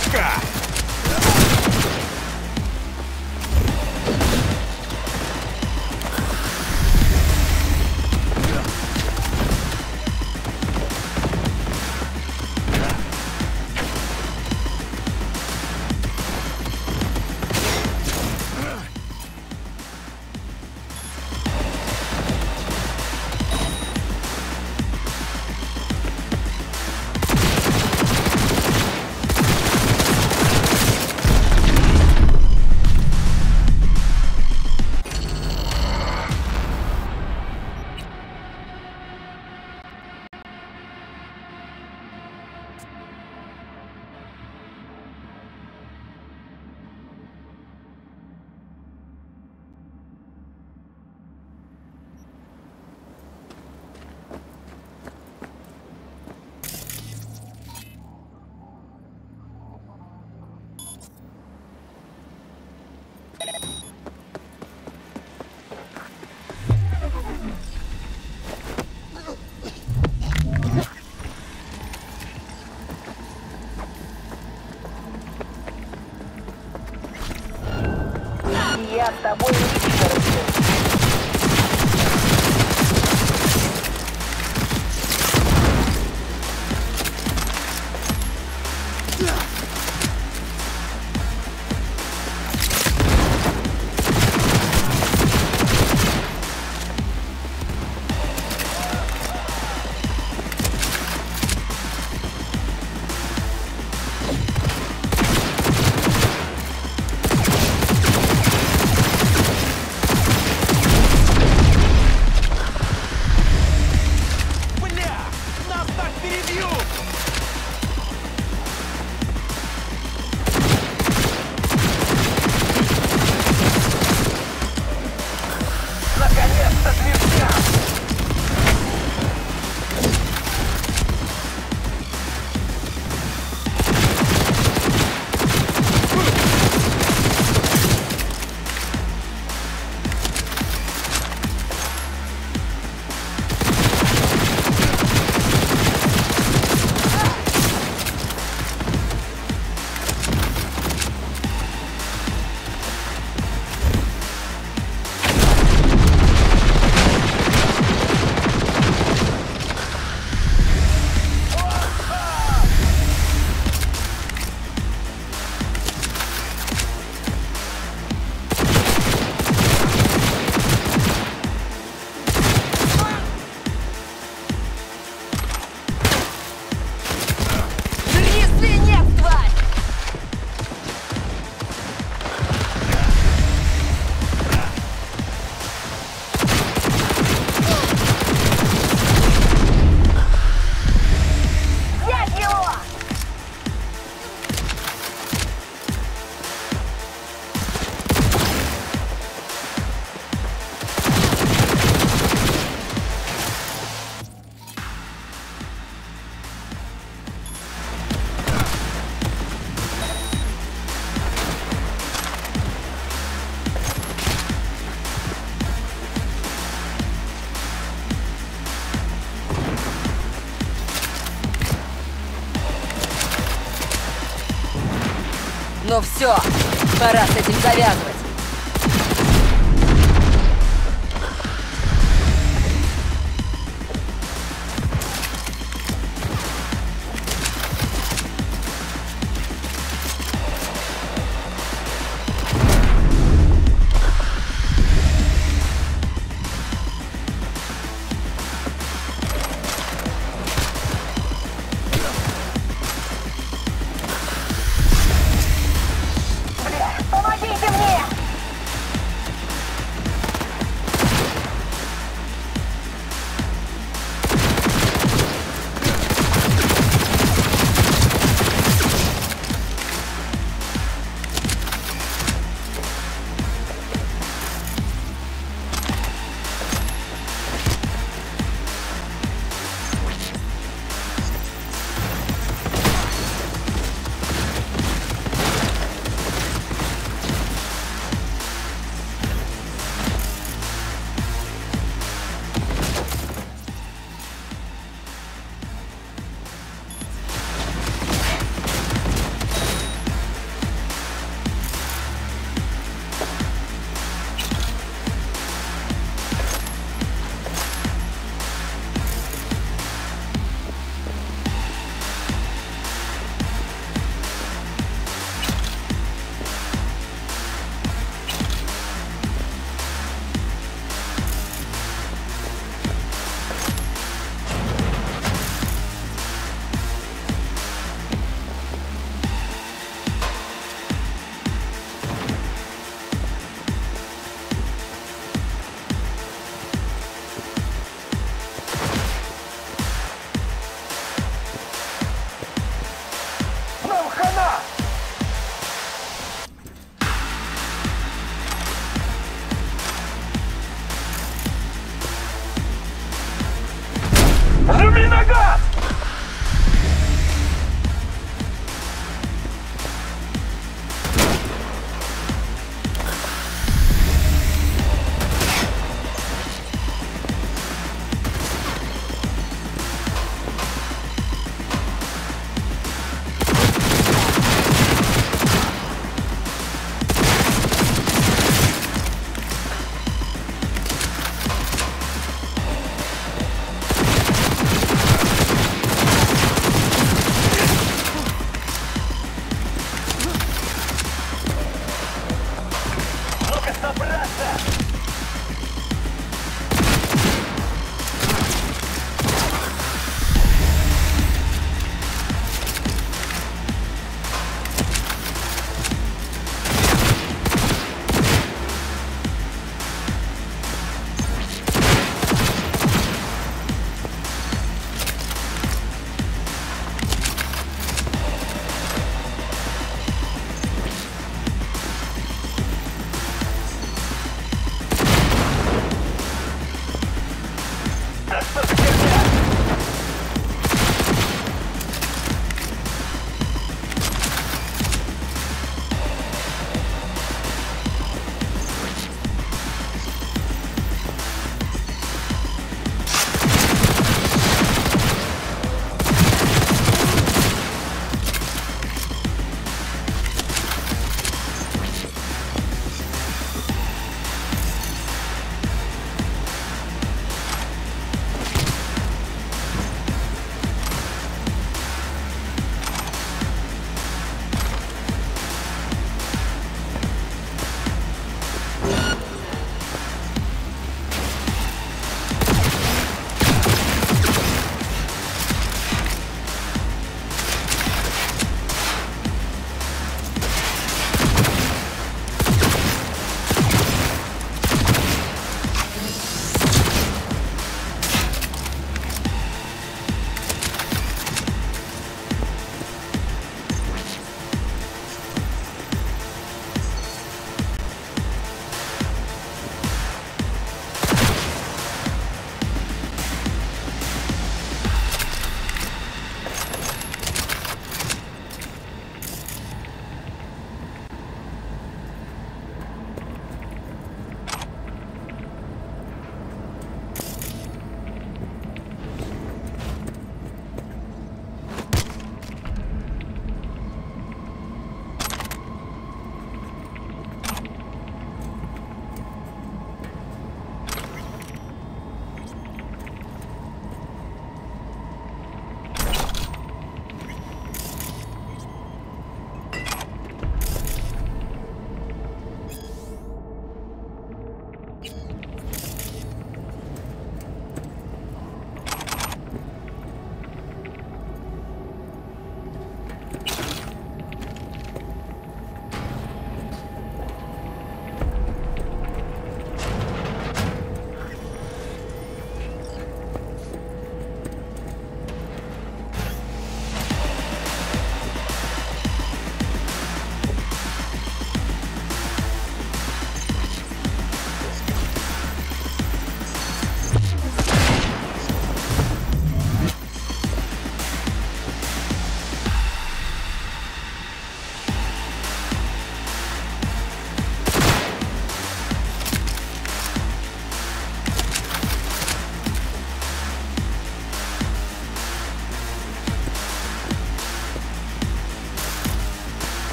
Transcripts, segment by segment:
Сучка! Я с тобой лично разберусь. Наконец-то звезда! Ну все, пора с этим завязывать. Помогите мне!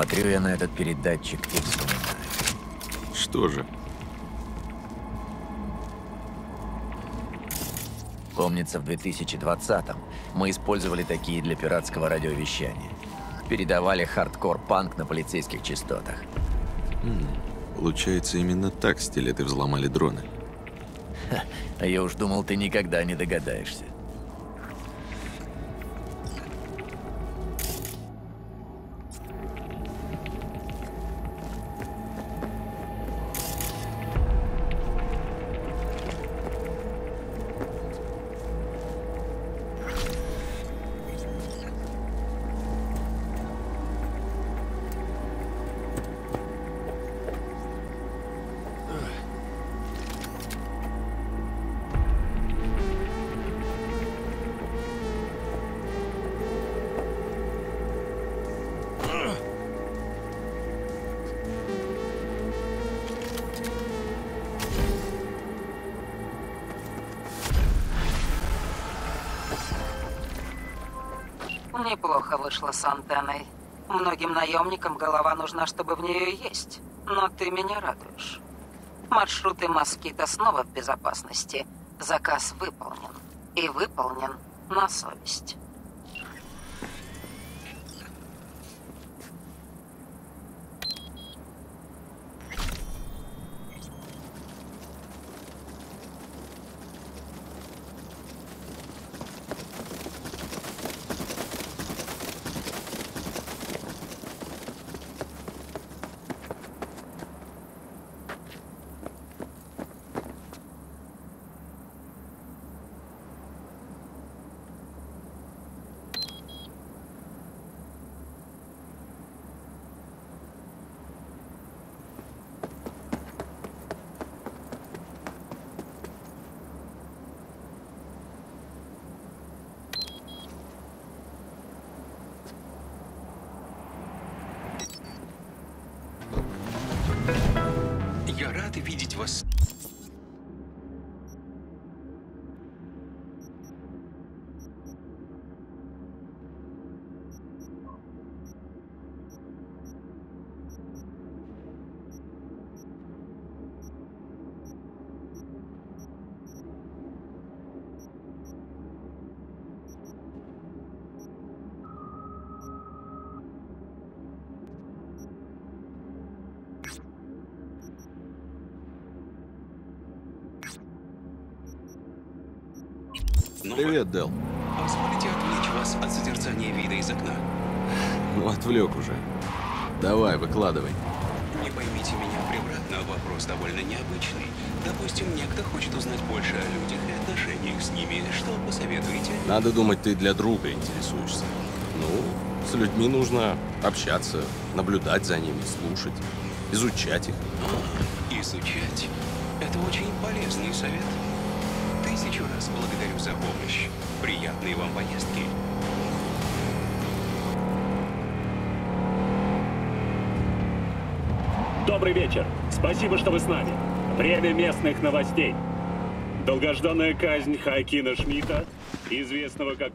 Смотрю я на этот передатчик и вспоминаю. Что же? Помнится, в 2020-м мы использовали такие для пиратского радиовещания. Передавали хардкор-панк на полицейских частотах. Получается, именно так стилеты взломали дроны. А я уж думал, ты никогда не догадаешься. Неплохо вышло с антенной. Многим наемникам голова нужна, чтобы в нее есть. Но ты меня радуешь. Маршруты Москита снова в безопасности. Заказ выполнен. И выполнен на совесть. Я рад видеть вас. Привет, Дел. Позволите отвлечь вас от созерцания вида из окна? Ну, отвлек уже. Давай, выкладывай. Не поймите меня превратно, вопрос довольно необычный. Допустим, некто хочет узнать больше о людях и отношениях с ними. Что посоветуете? Надо думать, ты для друга интересуешься. Ну, с людьми нужно общаться, наблюдать за ними, слушать, изучать их. Изучать. Это очень полезный совет. Тысячу раз благодарю за помощь. Приятной вам поездки. Добрый вечер. Спасибо, что вы с нами. Время местных новостей. Долгожданная казнь Хоакина Шмидта, известного как...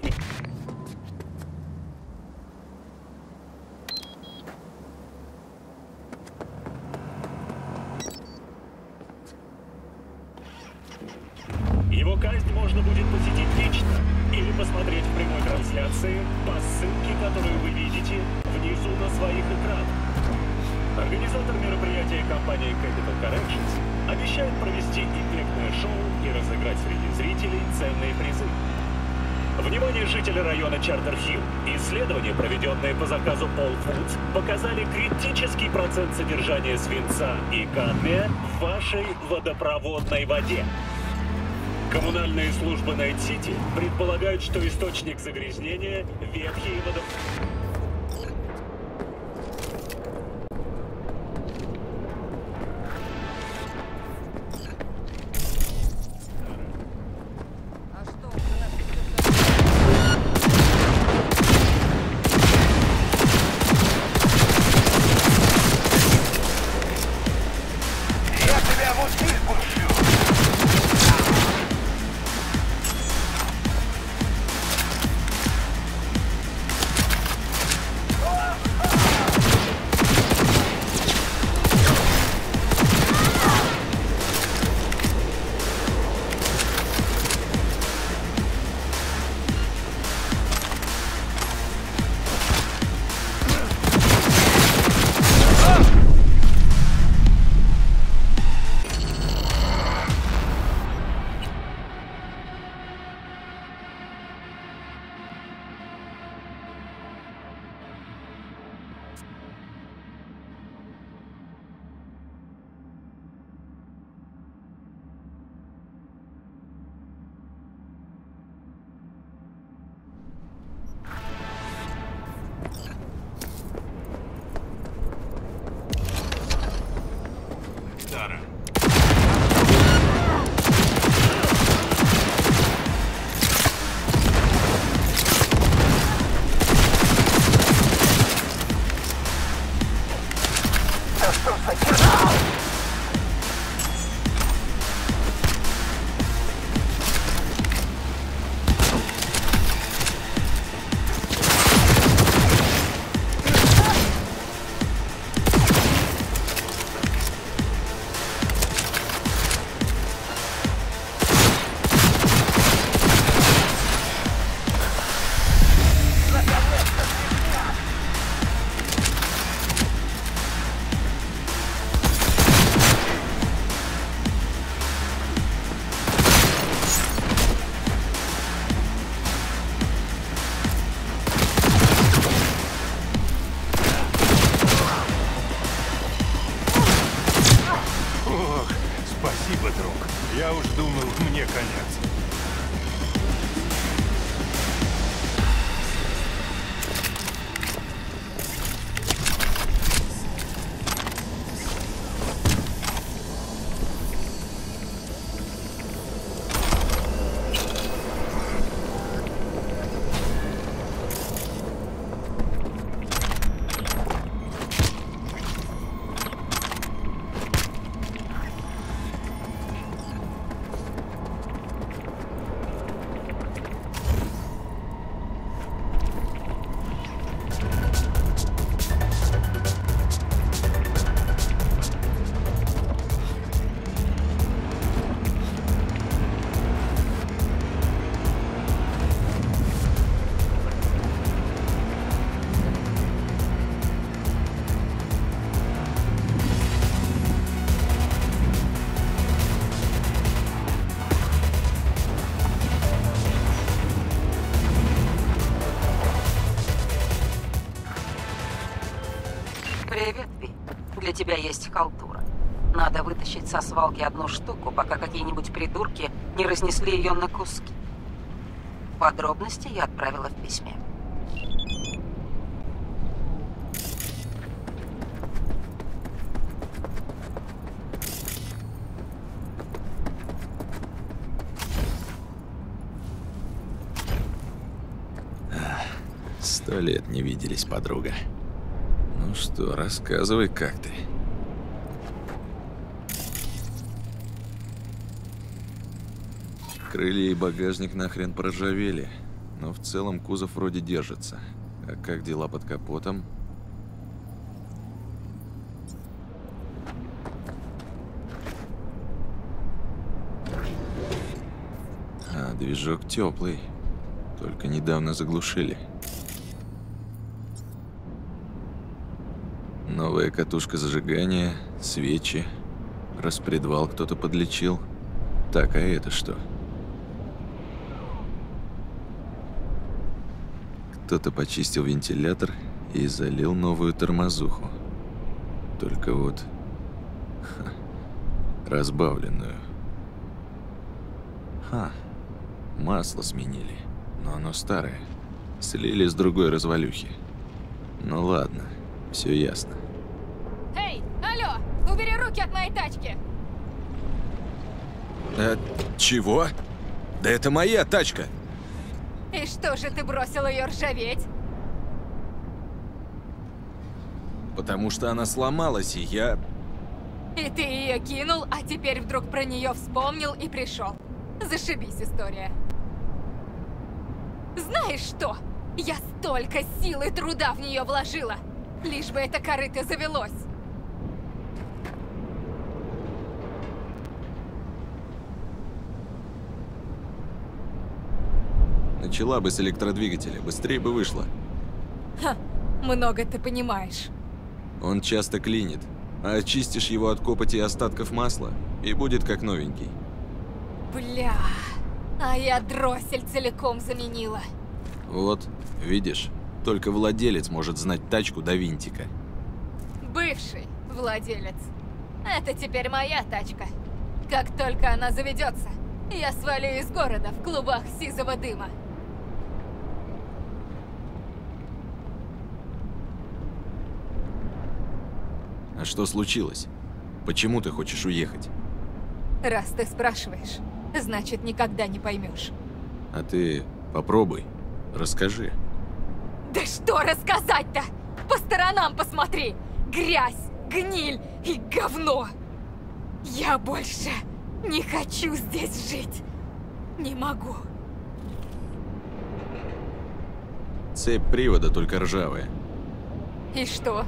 Его казнь можно будет посетить лично или посмотреть в прямой трансляции по ссылке, которую вы видите внизу на своих экранах. Организатор мероприятия компании Capital Corrections обещает провести эффектное шоу и разыграть среди зрителей ценные призы. Внимание, жители района Чартер-Хилл! Исследования, проведенные по заказу All Foods, показали критический процент содержания свинца и кадмия в вашей водопроводной воде. Коммунальные службы Найт-Сити предполагают, что источник загрязнения – ветхие водопроводы. Тара. Спасибо, друг. Я уж думал, мне конец. Привет, Ви. Для тебя есть халтура. Надо вытащить со свалки одну штуку, пока какие-нибудь придурки не разнесли ее на куски. Подробности я отправила в письме. Сто лет не виделись, подруга. Ну что, рассказывай, как ты. Крылья и багажник нахрен проржавели, но в целом кузов вроде держится. А как дела под капотом? А, движок теплый. Только недавно заглушили. Новая катушка зажигания, свечи, распредвал кто-то подлечил. Так, а это что? Кто-то почистил вентилятор и залил новую тормозуху. Только вот... разбавленную. Масло сменили, но оно старое. Слили с другой развалюхи. Ну ладно, все ясно. Эй, алло, убери руки от моей тачки! Чего? Да это моя тачка! И что же ты бросил ее ржаветь? Потому что она сломалась, и я... И ты ее кинул, а теперь вдруг про нее вспомнил и пришел. Зашибись, история. Знаешь что? Я столько сил и труда в нее вложила, лишь бы это корыто завелось. Начала бы с электродвигателя, быстрее бы вышла. Ха, много ты понимаешь. Он часто клинит, а очистишь его от копоти и остатков масла, и будет как новенький. Бля, а я дроссель целиком заменила. Вот, видишь, только владелец может знать тачку до винтика. Бывший владелец. Это теперь моя тачка. Как только она заведется, я свалю из города в клубах сизого дыма. А что случилось? Почему ты хочешь уехать? Раз ты спрашиваешь, значит, никогда не поймешь. А ты попробуй, расскажи. Да что рассказать-то? По сторонам посмотри! Грязь, гниль и говно! Я больше не хочу здесь жить. Не могу. Цепь привода только ржавая. И что?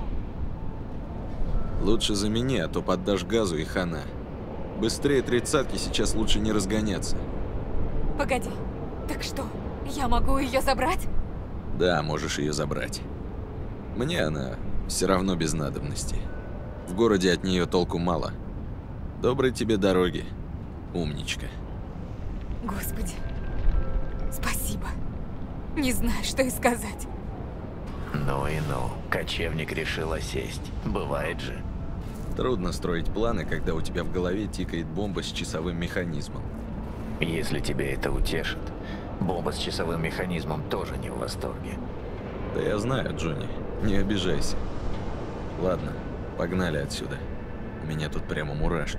Лучше замени, а то поддашь газу и хана. Быстрее 30-ки сейчас лучше не разгоняться. Погоди, так что, я могу ее забрать? Да, можешь ее забрать. Мне она все равно без надобности. В городе от нее толку мало. Доброй тебе дороги, умничка. Господи, спасибо. Не знаю, что и сказать. Ну и ну, кочевник решил осесть. Бывает же. Трудно строить планы, когда у тебя в голове тикает бомба с часовым механизмом. Если тебя это утешит, бомба с часовым механизмом тоже не в восторге. Да я знаю, Джонни, не обижайся. Ладно, погнали отсюда. У меня тут прямо мурашки.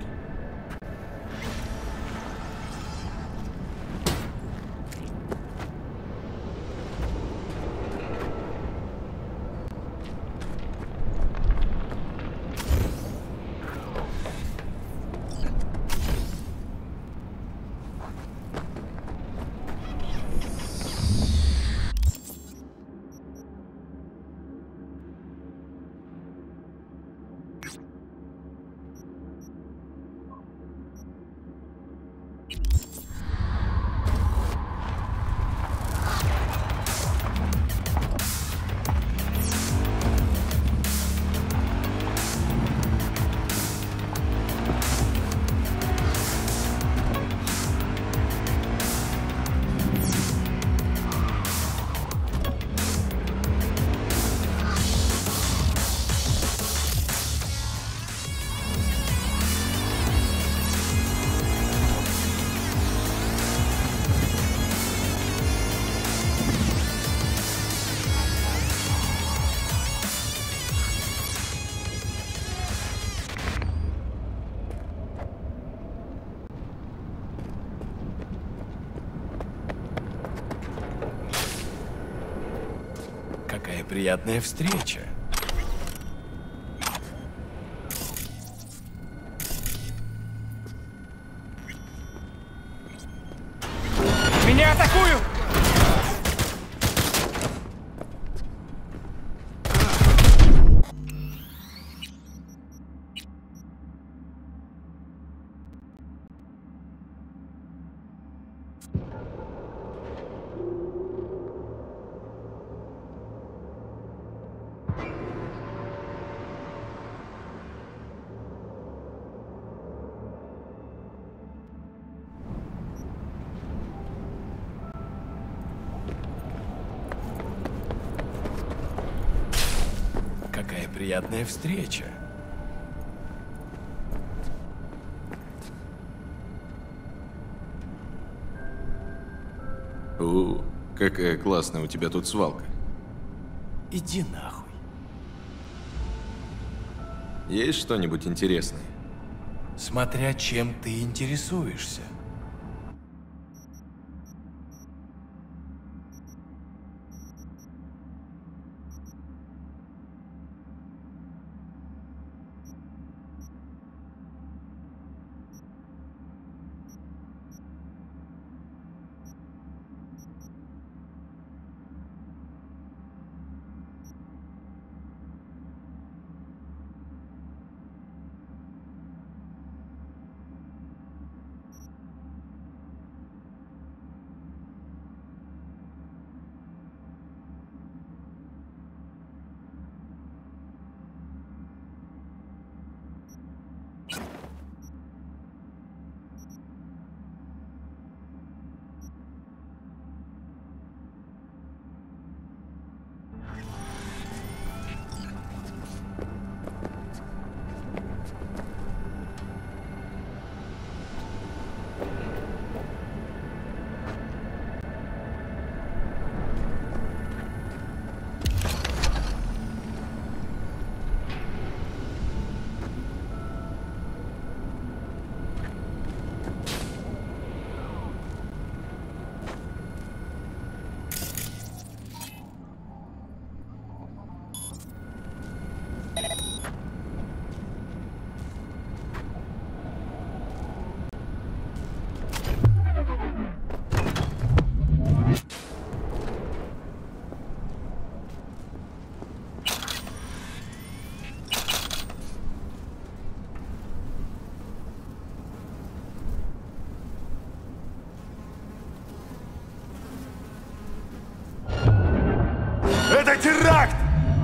Какая приятная встреча. Меня атакуют! Какая приятная встреча. Какая классная у тебя тут свалка. Иди нахуй. Есть что-нибудь интересное? Смотря чем ты интересуешься. Это теракт!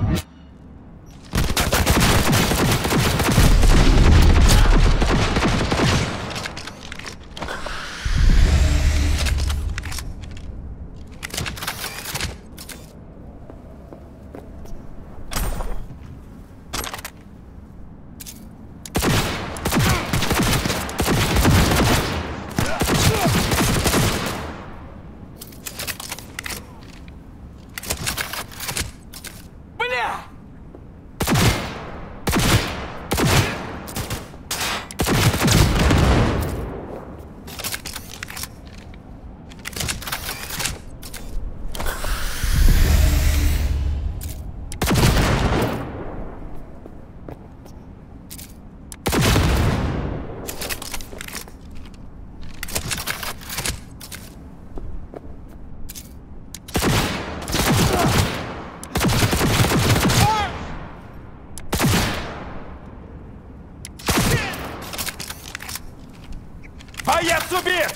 Боец убит!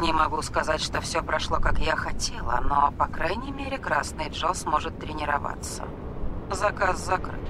Не могу сказать, что все прошло, как я хотела, но, по крайней мере, Красный Джо сможет тренироваться. Заказ закрыт.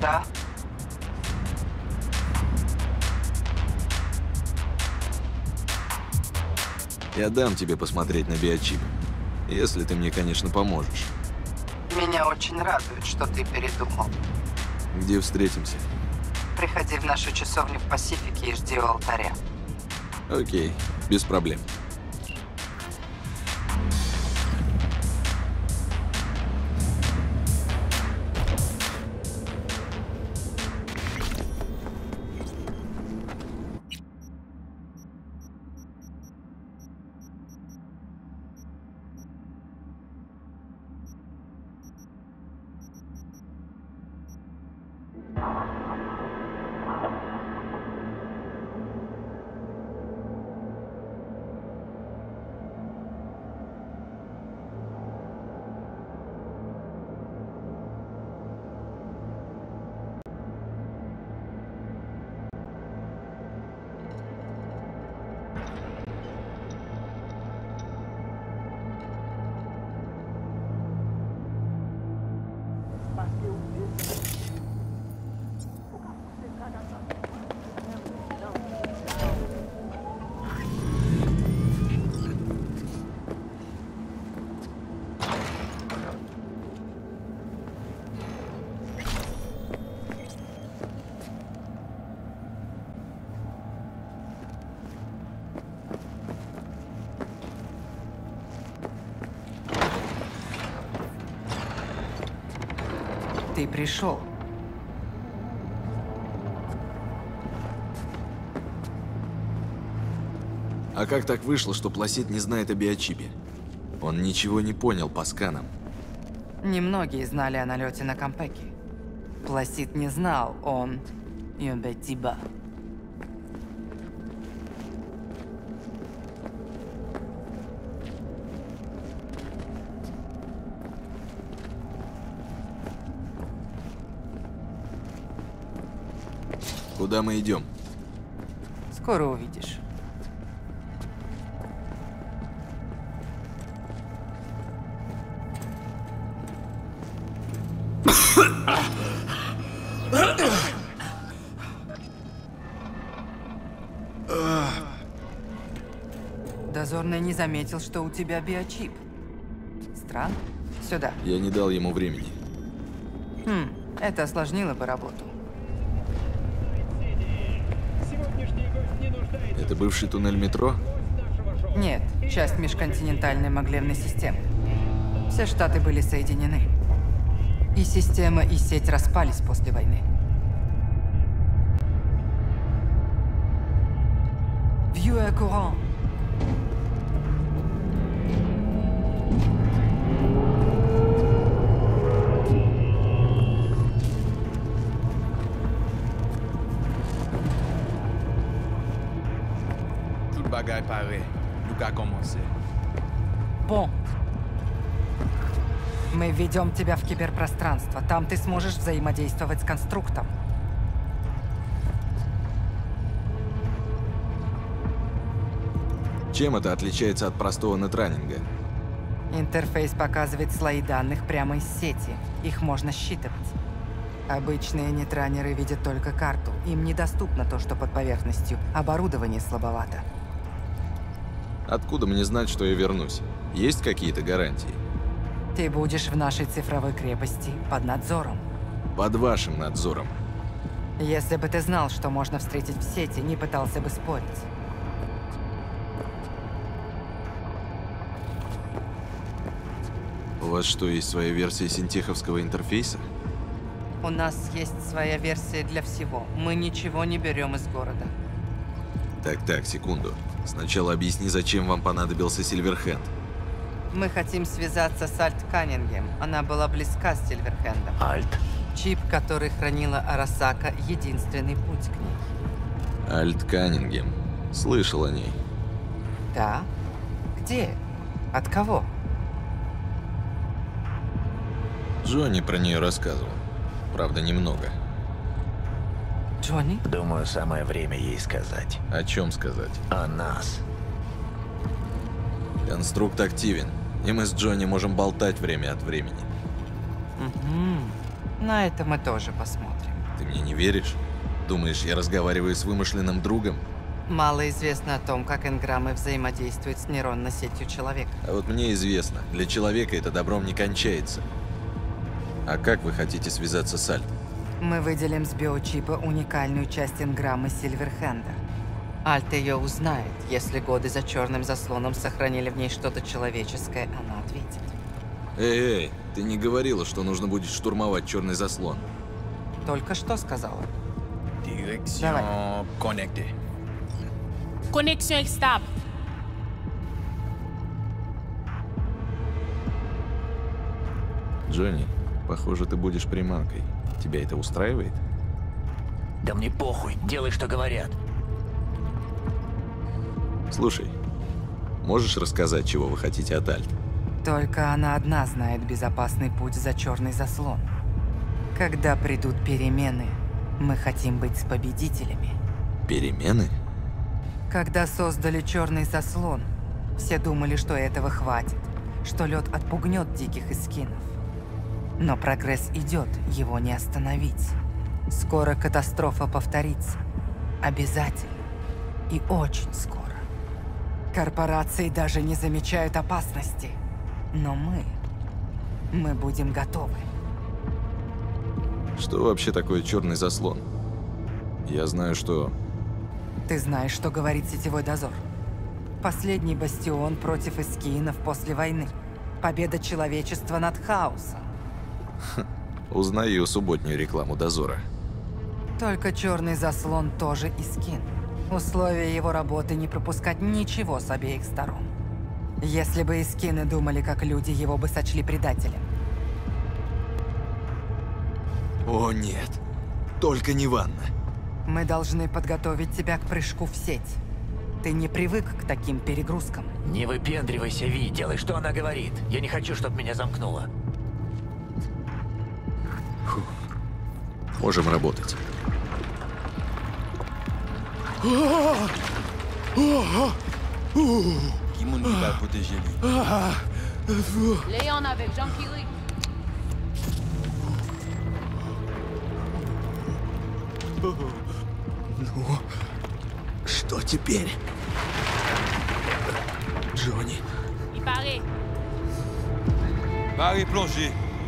Да? Я дам тебе посмотреть на биочип. Если ты мне, конечно, поможешь. Меня очень радует, что ты передумал. Где встретимся? Приходи в нашу часовню в Пасифике и жди у алтаря. Окей, без проблем. Ты пришел. А как так вышло, что Пласид не знает о биочипе? Он ничего не понял по сканам. Немногие знали о налете на Кампеки. Пласид не знал, он... Юбетиба. Куда мы идем? Скоро увидишь. Дозорный не заметил, что у тебя биочип. Странно. Сюда. Я не дал ему времени. Это осложнило бы работу. Это бывший туннель метро? Нет, часть межконтинентальной маглевной системы. Все штаты были соединены. И система, и сеть распались после войны. Vieux et courant. Tout bagaille paré. Nous avons commencé. Bon. Мы введем тебя в киберпространство. Там ты сможешь взаимодействовать с конструктом. Чем это отличается от простого нетранинга? Интерфейс показывает слои данных прямо из сети. Их можно считывать. Обычные нетранеры видят только карту. Им недоступно то, что под поверхностью. Оборудование слабовато. Откуда мне знать, что я вернусь? Есть какие-то гарантии? Ты будешь в нашей цифровой крепости под надзором. Под вашим надзором. Если бы ты знал, что можно встретить в сети, не пытался бы спорить. У вас что, есть своя версия синтеховского интерфейса? У нас есть своя версия для всего. Мы ничего не берем из города. Так, секунду. Сначала объясни, зачем вам понадобился Сильверхенд. Мы хотим связаться с Альт Каннингем. Она была близка с Сильверхендом. Альт? Чип, который хранила Арасака, единственный путь к ней. Альт Каннингем. Слышал о ней. Да? Где? От кого? Джонни про нее рассказывал. Правда, немного. Джонни? Думаю, самое время ей сказать. О чем сказать? О нас. Конструкт активен, и мы с Джонни можем болтать время от времени. На это мы тоже посмотрим. Ты мне не веришь? Думаешь, я разговариваю с вымышленным другом? Мало известно о том, как энграммы взаимодействуют с нейронной сетью человека. А вот мне известно, для человека это добром не кончается. А как вы хотите связаться с Альт? Мы выделим с биочипа уникальную часть энграммы Сильверхенда. Альт ее узнает. Если годы за черным заслоном сохранили в ней что-то человеческое, она ответит. Эй, ты не говорила, что нужно будет штурмовать черный заслон? Только что сказала. Direction connectée. Connexion stable. Джонни, похоже, ты будешь приманкой. Тебя это устраивает? Да мне похуй, делай, что говорят. Слушай, можешь рассказать, чего вы хотите от Альт? Только она одна знает безопасный путь за черный заслон. Когда придут перемены, мы хотим быть с победителями. Перемены? Когда создали черный заслон, все думали, что этого хватит, что лед отпугнет диких эскинов. Но прогресс идет, его не остановить. Скоро катастрофа повторится. Обязательно. И очень скоро. Корпорации даже не замечают опасности. Но мы будем готовы. Что вообще такое черный заслон? Я знаю, что... Ты знаешь, что говорит сетевой дозор. Последний бастион против эскинов после войны. Победа человечества над хаосом. Узнаю субботнюю рекламу дозора. Только черный заслон тоже эскин. Условия его работы не пропускать ничего с обеих сторон. Если бы эскины думали как люди, его бы сочли предателем. О нет, только не ванна. Мы должны подготовить тебя к прыжку в сеть. Ты не привык к таким перегрузкам. Не выпендривайся, Ви, делай, что она говорит. Я не хочу, чтобы меня замкнуло. Можем работать. Qui moun qui va protéger lui? Léon avec Jean-Kiri. Ну, что теперь? Джонни. Il paraît. Barré plongé.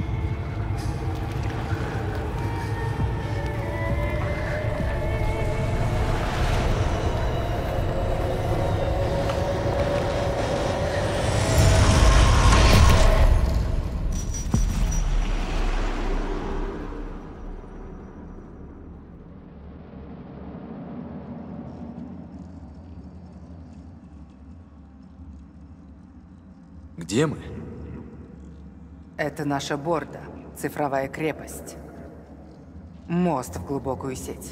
Где мы? Это наша Борда, цифровая крепость. Мост в глубокую сеть.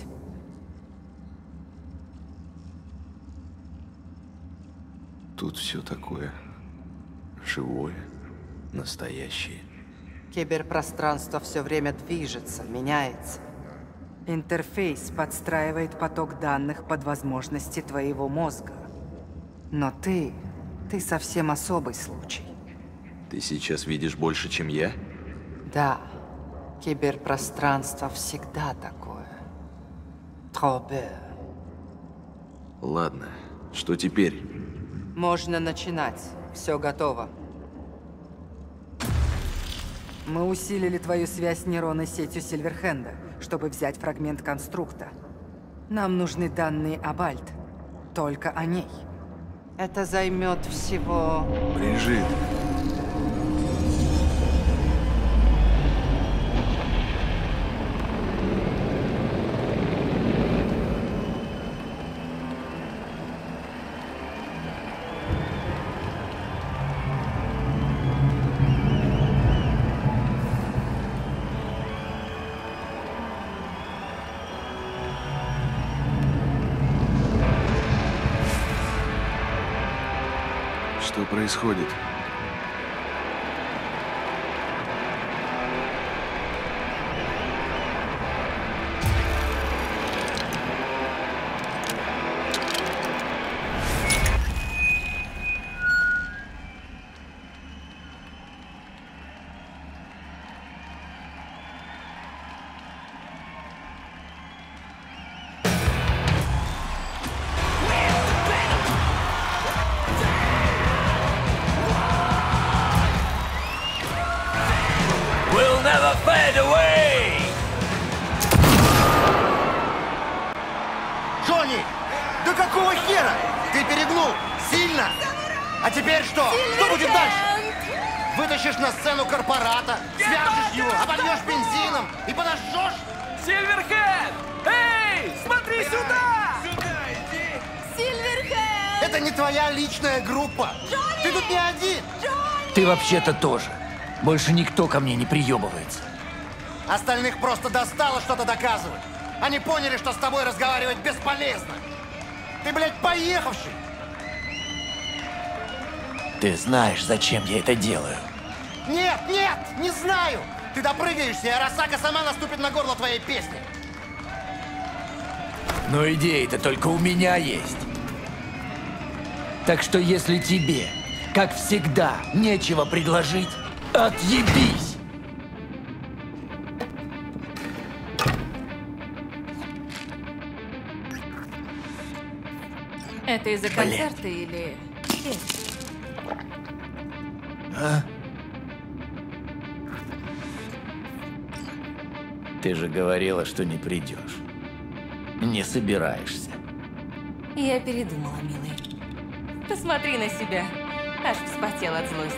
Тут все такое живое, настоящее. Киберпространство все время движется, меняется. Интерфейс подстраивает поток данных под возможности твоего мозга. Но ты совсем особый случай. Ты сейчас видишь больше, чем я? Да, киберпространство всегда такое. Trop peu. Ладно, что теперь? Можно начинать. Все готово. Мы усилили твою связь с нейронной сетью Сильверхенда, чтобы взять фрагмент конструкта. Нам нужны данные об Альт. Только о ней. Это займет всего... Брижит. Что происходит? А теперь что? Что будет дальше? Вытащишь на сцену корпората, свяжешь его, обольешь бензином и подожжешь? Сильверхед! Эй, смотри сюда! Сюда иди! Сильверхед! Это не твоя личная группа. Ты тут не один. Ты вообще-то тоже. Больше никто ко мне не приебывается. Остальных просто достало что-то доказывать. Они поняли, что с тобой разговаривать бесполезно. Ты, блядь, поехавший. Ты знаешь, зачем я это делаю? Нет, нет, не знаю. Ты допрыгаешься, и Арасака сама наступит на горло твоей песни. Но идеи-то только у меня есть. Так что если тебе, как всегда, нечего предложить, отъебись! Это из-за концерта или... А? Ты же говорила, что не придешь. Не собираешься. Я передумала, милый. Посмотри на себя. Аж вспотел от злости.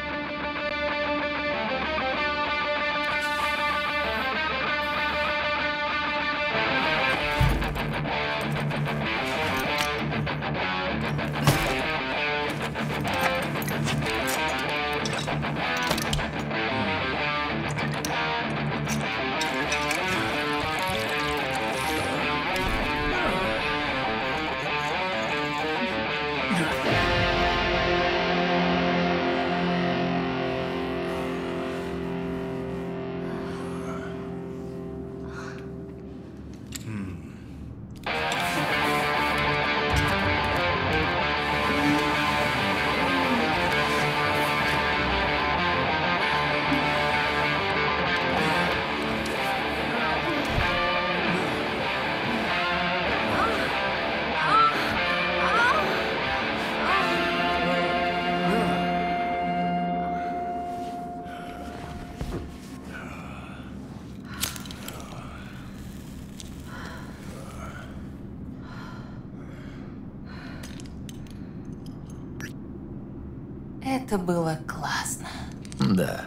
Это было классно. Да.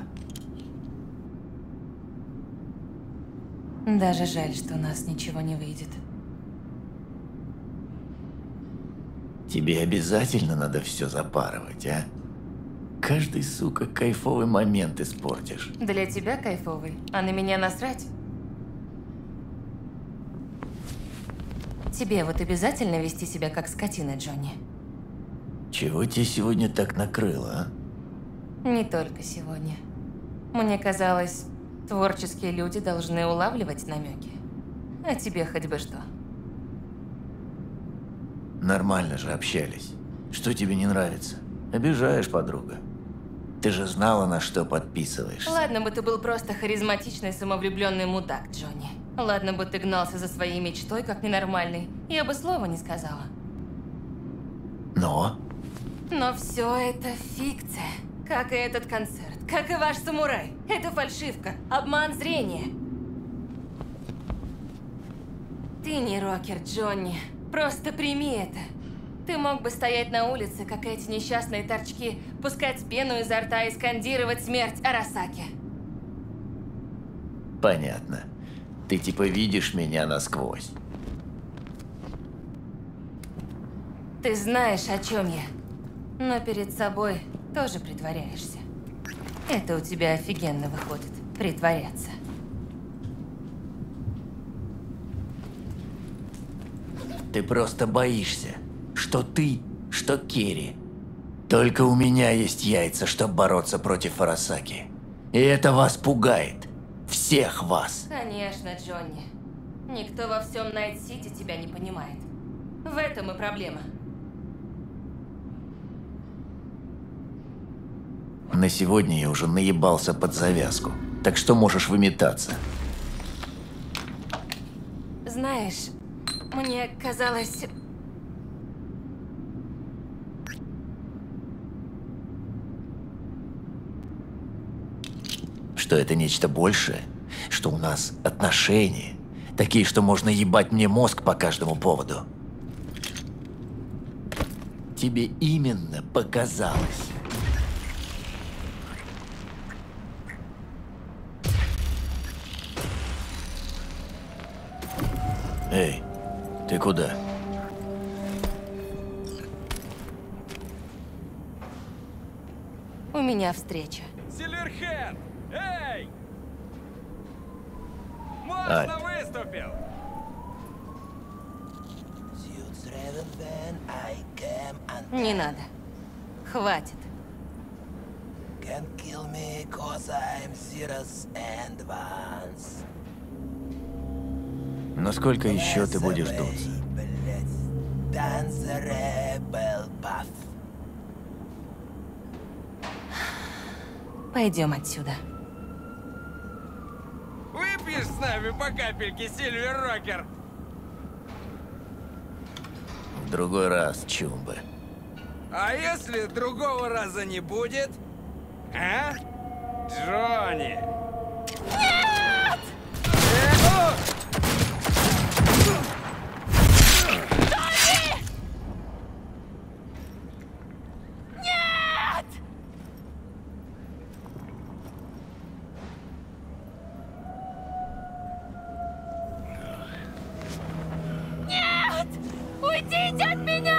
Даже жаль, что у нас ничего не выйдет. Тебе обязательно надо все запарывать, а? Каждый, сука, кайфовый момент испортишь. Для тебя кайфовый, а на меня насрать? Тебе вот обязательно вести себя как скотина, Джонни? Чего тебя сегодня так накрыло, а? Не только сегодня. Мне казалось, творческие люди должны улавливать намеки. А тебе хоть бы что. Нормально же общались. Что тебе не нравится? Обижаешь, подруга. Ты же знала, на что подписываешься. Ладно бы ты был просто харизматичный, самовлюбленный мудак, Джонни. Ладно бы ты гнался за своей мечтой, как ненормальный. Я бы слова не сказала. Но все это фикция. Как и этот концерт. Как и ваш самурай. Это фальшивка. Обман зрения. Ты не рокер, Джонни. Просто прими это. Ты мог бы стоять на улице, как эти несчастные торчки, пускать пену изо рта и скандировать смерть Арасаки. понятно. Ты типа видишь меня насквозь. Ты знаешь, о чем я. Но перед собой тоже притворяешься. Это у тебя офигенно выходит. Притворяться. Ты просто боишься. Что ты, что Керри. Только у меня есть яйца, чтобы бороться против Арасаки. И это вас пугает. Всех вас. Конечно, Джонни. Никто во всем Найт-Сити тебя не понимает. В этом и проблема. На сегодня я уже наебался под завязку. Так что можешь выметаться. Знаешь, мне казалось... Что это нечто большее? Что у нас отношения? Такие, что можно ебать мне мозг по каждому поводу. тебе именно показалось? Эй, ты куда? У меня встреча. Сильверхед! Эй! Альт. Мощно выступил! Не надо. Хватит. Насколько еще ты будешь дуться? Пойдем отсюда. Выпьешь с нами по капельке, Сильвер Рокер? В другой раз, Чумба. А если другого раза не будет? А? Джонни! Нет! Джонни! Нет! Нет! Уйдите от меня!